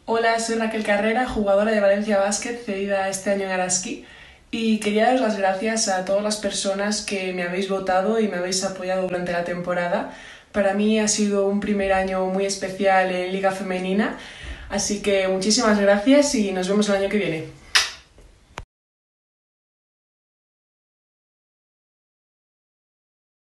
Hola, soy Raquel Carrera, jugadora de Valencia Basket, cedida este año en Araski, y quería daros las gracias a todas las personas que me habéis votado y me habéis apoyado durante la temporada. Para mí ha sido un primer año muy especial en Liga Femenina, así que muchísimas gracias y nos vemos el año que viene.